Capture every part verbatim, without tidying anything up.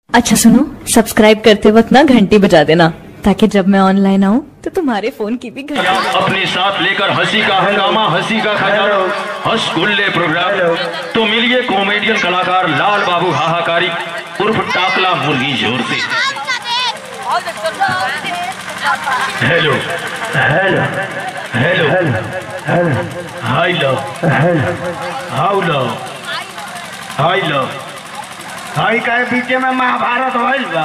अच्छा सुनो, सब्सक्राइब करते वक्त ना घंटी बजा देना ताकि जब मैं ऑनलाइन आऊँ तो तुम्हारे फोन की भी घंटी अपने साथ लेकर हंसी का हंगामा, हंसी का खजाना, हंस गुल्ले प्रोग्राम। तो मिलिए कॉमेडियन कलाकार लाल बाबू हाहाकारी उर्फ टाकला मुर्गी जोर से। Hello hello hello hello hi लो हाउ लो हाय लो हाई कहे पीछे में महाभारत होइल बा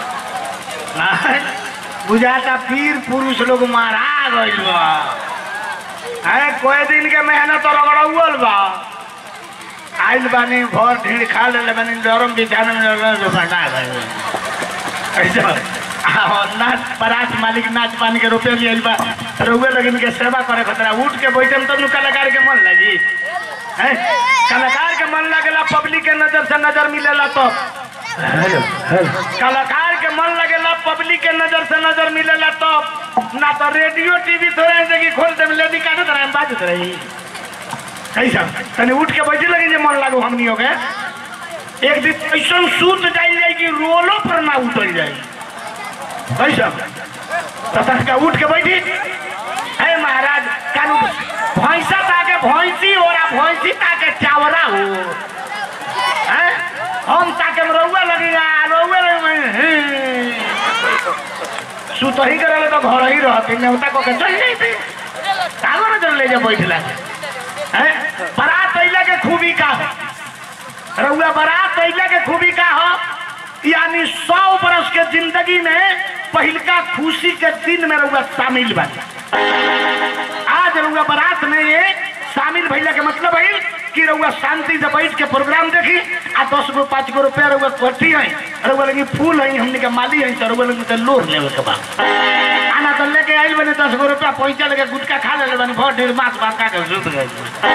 बुझाता पीर पुरुष लोग मारा गइल बा। अरे कोई दिन के मेहनत रगड़ौल बा आइल बानी भर ढीड़ खा ले बानी गरम बिछाने में बटा गए ऐसा नाच बरात मालिक नाच पानी के रुपये लियल बा रुए लगिन के सेवा करे खतरा उठ के बैठे तब तो कलाकार के मन लगी है कलाकार के मन लगेला पब्लिक के नजर से नजर मिलेला तो हेलो हेलो कलाकार के मन लगेला पब्लिक के नजर से नजर मिलेला तो ना तो रेडियो टीवी थोड़े जगह खोल दे लेडी काटे तरह बाजत रही कैसा तने उठ के बैठे लगे जे मन लागो हमनी हो गए एक दिन ऐसा सूत जाइल जाए कि रोलो पर ना उठल जाए कैसा तथा का उठ के बैठी है महाराज कानू भैंसा ताके भैंसी हो रहा भैंसी ताके चावरा हो हैं हम ताके रउआ लगेगा रउआ लगे सुत ही करे तो घर ही रहती नेवता को के चल जाती कागो न चल ले जा बैठला हैं बारात अइला के खूबी का रउआ बारात अइला के खूबी का हो यानी सौ बरस के जिंदगी में पहिलका खुशी के दिन में रउआ शामिल बा। आज रउआ बारात में ये शामिल भइला के मतलब है कि रउआ शांति से बैठ के प्रोग्राम देखी आ दस गो पाँच गो रुपया रउआ कटी है रउआ लगी फूल है हमने के माली है तो रउआ लगी तो लोर लेवे के बा आना तो लेके आइल बने दस गो रुपया पैसा लेके गुटका खा ले बने बहुत ढेर मांस बांका के सुत गए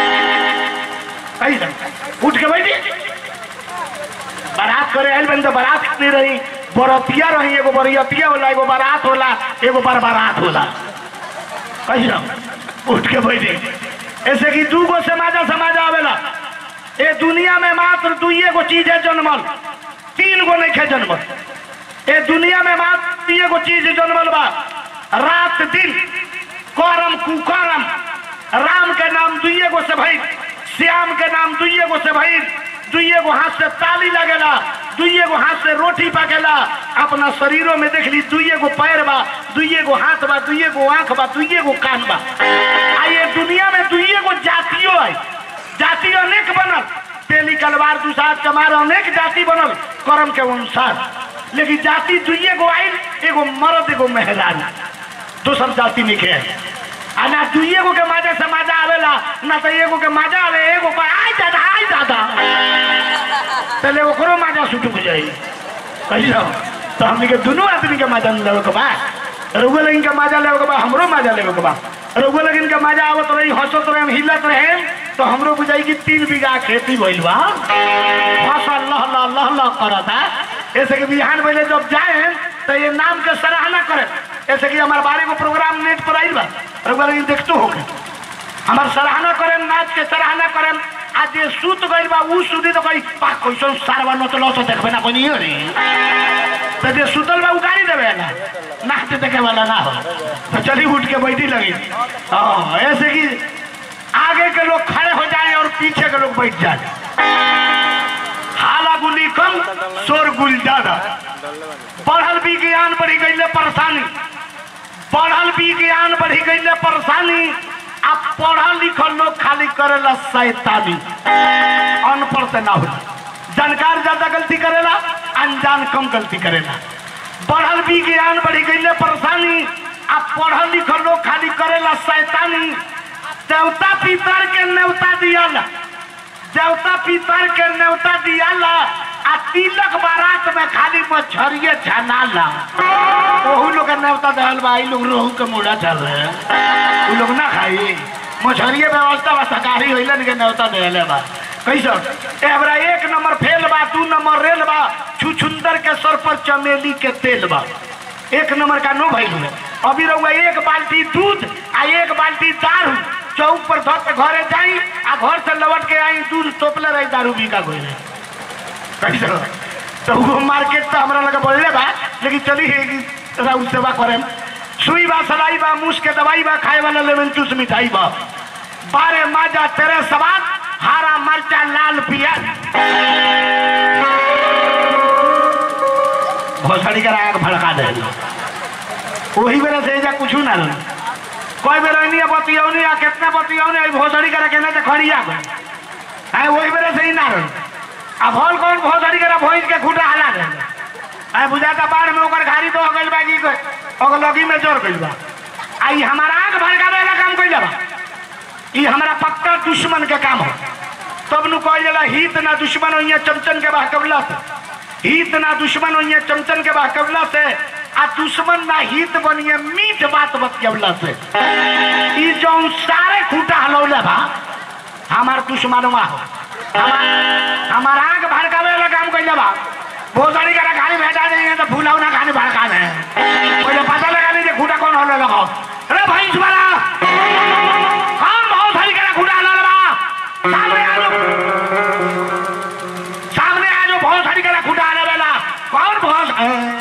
कैसा उठ के बैठी बारात करे आइल बने तो बारात नहीं रही बरतिया रही एगो बरियतिया होला एगो बारात होला एगो बरबारात होला कैसा उठ के बैठे ऐसे कि दू गो समाजा समाजा आवेला ए दुनिया में मात्र दुइये गो चीज है जन्मल तीन गो नहीं खे जन्मल ए दुनिया में मात्र तीन गो चीज जन्मल बा रात दिन करम कुकरम राम के नाम दुइये गो से भई श्याम के नाम दुइये गो से भई दुइये गो हाथ से ताली लगेला दुइये गो हाथ से रोटी पकेला अपना शरीरों में देख ली दुइये गो पैर बा दुइये गो हाथ बा दुइये गो आंख बा दुइये गो कान बा आ ये दुनिया में दुइये गो जातियों है जाति अनेक बनल तेली कलवार दुसार चमार अनेक जाति बनल कर्म के अनुसार लेकिन जाति दुइये गो आइल एगो मर्द एगो मेहरान दोसर जाति नहीं खे आ ना दुइये गो के माजा से माजा आवेला ना तो एगो के माजा आवे एगो का आई दादा आई दादा पहले ओकरो माजा सुटुक जाई कैसा तो हमनी के दोनों आदमी के माजा लेवे के बा रउआ लगिन के माजा लेवे के बा हमरो माजा लेवे के बा रउआ लगिन के माजा आवत रही हंसत रहे हिलत रहे तो हमरो बुझाई कि तीन बीघा खेती भइल बा फसल लह लह लह लह करता ऐसे कि बिहान पहले जब जाए तो ये नाम के सराहना करे ऐसे कि हमारे बारे को प्रोग्राम नेट पर आइल बा रउआ लगिन देखतो होके हमार सराहना करे नाच के सराहना करे आज ये सूत गइल बा उ सुधी तो कई पा कैसन सारवा नचलो तो देखबे ना कोनी हो रे तो जे सुतल बा उगाड़ी देबे ना नाच देखे वाला ना हो तो चली उठ के बैठी लगी हां ऐसे कि आगे के लोग खड़े हो जाए और पीछे के लोग बैठ जाए हाला गुली कम शोर गुल ज्यादा बढ़ल विज्ञान बढ़ी गई परेशानी बढ़ल विज्ञान बढ़ी गई परेशानी अब पढ़ल लिखल लोग खाली करेला शैतानी अनपढ़ से ना हो जानकार ज्यादा गलती करेला अनजान कम गलती करेला बढ़ल विज्ञान बढ़ी गई परेशानी अब पढ़ल लिखल लोग खाली करेला शैतानी देवता पितर के न्योता दियाला देवता पितर के न्योता दियाला आ तिलक बारात में खाली मछरिये छनाला ओहू लोग के न्योता दहल बा ई लोग रोहू के मुड़ा चल रहे उ लोग ना खाई मछरिये व्यवस्था बा शाकाहारी होइलन के न्योता दहले बा कैसा एबरा एक नंबर फेल बा दू नंबर रेल बा छुछुंदर के सर पर चमेली के तेल बा एक नंबर का नो भइल है अभी रहुआ एक बाल्टी दूध आ एक बाल्टी दारू चौक पर धर के घरे जाई आ घर से लौट के आई दूध तोपले रही दारू बिका गई कैसा तो वो मार्केट तो हमारा लगा बोलले बा, लेकिन चली है राउंड सेवा करे। सुई बा, सलाई बा, मूस के दवाई बा, खाए वाला लेमन जूस मिठाई बा, बारे माजा तेरे सवाल, हरा मरचा लाल पियाज। भोसड़ी का आग भड़का दे वही बेरा से जा कुछ ना लो कोई बेरा नहीं बतियो नहीं आ कितना बतियो नहीं भोसड़ी का कहना तो खड़िया गए है वही बेरा से ही ना रहो। अब हॉल कौन भोसड़ी का भोज के खूटा हला दे है बुझाता बाढ़ में ओकर घारी तो हो गइल बा की ओकर लगी में जोर गइल बा। आई हमारा आग भड़कावे वाला काम कइल बा, ई हमारा पक्का दुश्मन के काम हो। तब नु कइल जाला हित ना दुश्मन होइए चमचन के बहकवला से, हित ना दुश्मन होइए चमचन के बहकवला से, आ दुश्मन ना हित बनिए मीठ बात बतियवला से। ई जौन सारे खूटा हलौले बा हमार दुश्मनवा हो, हमार आग भड़कावे वाला काम कइल बा। भोसड़ी का गाड़ी भेजा देंगे तो फूलाव ना खाने भड़का दे पहले पता लगा लीजिए खूटा कौन हलो लगाओ। अरे भाई वाला कौन भोसड़ी का खूटा हलो लगा सामने आ जाओ, सामने आ जाओ भोसड़ी का खूटा हलो वाला कौन भोस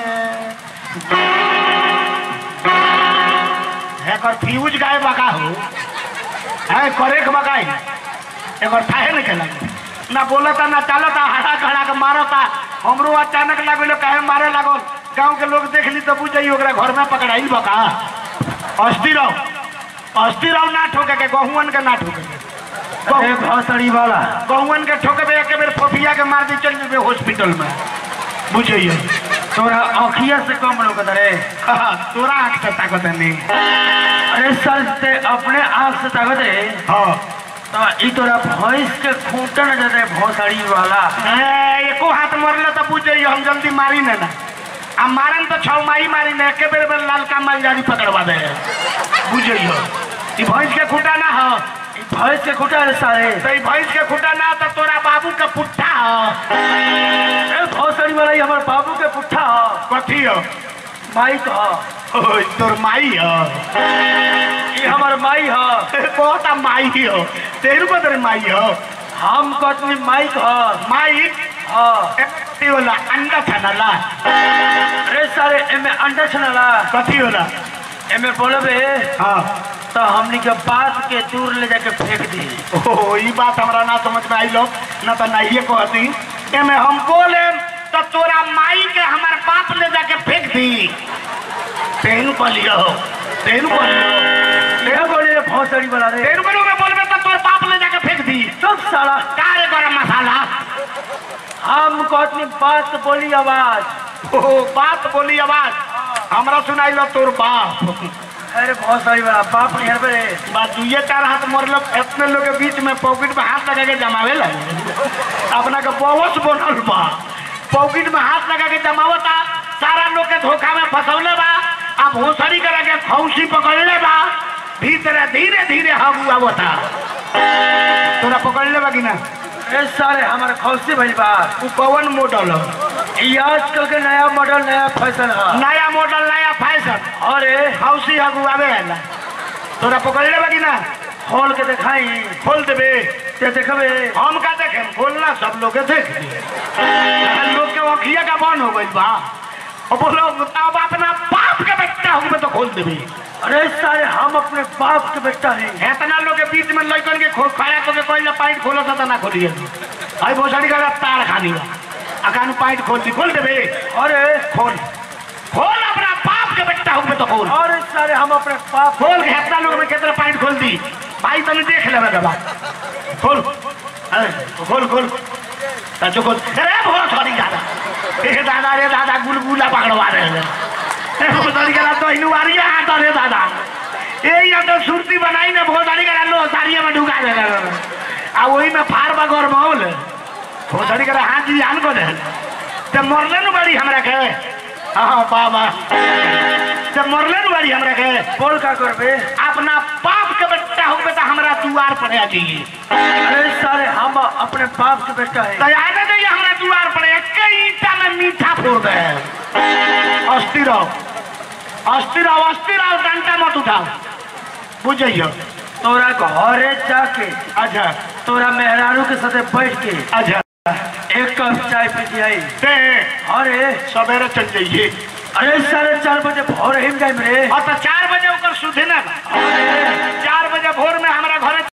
है कर फ्यूज गाय बका हो है करे के बकाई एक और थाहे नहीं खेला ना बोलता ना चलता हटा खड़ा के मारता। हमरो अचानक लगल कहे मारे लागल, गांव के लोग देख ली तो बुझाई ओकरा घर में पकड़ाई बका। अस्थिर रहो अस्थिर रहो ना ठोके के गहुअन के ना ठोके के भोसड़ी वाला गहुअन के ठोके एक बेर फोफिया के मार दी चल जेबे हॉस्पिटल में बुझिए। तोरा आँखिया से कम लोग रे तोरा आँख से ताकत नहीं। अरे सर ते अपने आँख से ताकत है हाँ तो ई तोरा भैंस के खूंटा न जाते भोसड़ी वाला एको हाथ मरले तो बुझिए हम जल्दी मारी ना आ मारन तो छौ माई मारी ना एक बेर बेर लाल का मालजारी पकड़वा दे बुझिए। ई भैंस के खूंटा ना हो, भैंस के खूंटा रे सारे तो ई भैंस के खूंटा ना तो तोरा बाबू के पुट्ठा हो। ए भोसड़ी वाला हमारे बाबू के पुट्ठा हो कथी हो माई तो ओ तोर माई हो ये हमार माई हो बहुत माई हो तेरू बदर माई हो हम कतनी माई हो माई हाँ कथी होला अंडा छनला अरे सारे एमे अंडा छनला कथी होला एमे बोलबे हाँ तो हमनी के बात के दूर ले जाके फेंक दी। ओ ई बात हमरा ना समझ में आई लो ना तो नहीं कहती एमे हम बोले तो तोरा माई के हमार बाप ले जाके फेंक दी। तेनू कह लियो तेनू कह लियो ले बोले भोसड़ी वाला रे तेनू कह में बोलबे तो तोर बाप ले जाके फेंक दी। सब साला का रे गरम मसाला हम कतनी बात बोली आवाज ओ बात बोली आवाज हमरा सुनाई लो तोर बाप। अरे भोसड़ी वाला बाप नहीं हरबे रे बात दुइये चार हाथ मरल इतने लोग के बीच में पॉकेट में हाथ लगा के जमावे लगे अपना के बवस बनल बा पॉकेट में हाथ लगा के जमावता सारा लोग के धोखा में फंसौले बा। अब भोसड़ी करा के खौसी पकड़ले बा भीतर धीरे धीरे हगुआ बता तोरा पकड़ले बा कि ना। ए सारे हमारे खौसी भइल बा उ कौन मॉडल हो ई आजकल के नया मॉडल नया फैशन है नया मॉडल नया फैशन अरे खौसी हगुआवे है तोरा पकड़ले बा कि ना। खोल के दिखाई खोल देबे ते देखबे हम का देखे खोलना सब लोग देख लोग के अखिया का बन हो गई बा बोलो अब अपना बाप के बेटा हूँ तो खोल देबे। अरे सारे हम अपने बाप के बेटा हैं इतना लोग के बीच में लड़कन के खो खड़ा करके कोई ना पाइट खोलो तो ना खोलिए भाई भोसड़ी का तार खानी बा अकान पाइट खोल दी खोल देबे। अरे खोल खोल अपना बाप के बेटा हूँ तो खोल अरे सारे हम अपने बाप खोल के इतना लोग में कितना पाइट खोल दी भाई तने देख ले बाबा खोल खोल खोल ताचो खोल। अरे भोसड़ी दादा ए दादा रे दादा गुलगुला पकड़वा रहे हैं भोसड़ी का तो इनुवारिया हाथ रे दादा ए या तो सुरती बनाई ने भोसड़ी का लो साड़िया में ढुका दे आ वही में फार बगौर माहौल भोसड़ी का हाथ जी जान को दे ते मरले न बड़ी हमरा के हां बाबा ते मरले न बड़ी हमरा के बोल का करबे अपना बाप के बेटा हो बेटा हमरा द्वार पर आ जाइए। अरे सारे हम अपने बाप के बेटा हैं तो आने दे हमरा द्वार पर एक ईटा में मीठा फोड़ दे अस्थिर रहो अस्थिर रहो अस्थिर रहो डंडा मत उठाओ बुझियो। तोरा घरे जाके अच्छा तोरा मेहरारू के साथे बैठ के अच्छा एक कप चाय पी दियाई ते अरे सवेरे चल जाइए। अरे साढ़े चार बजे भोर हिम जाए मेरे और तो चाय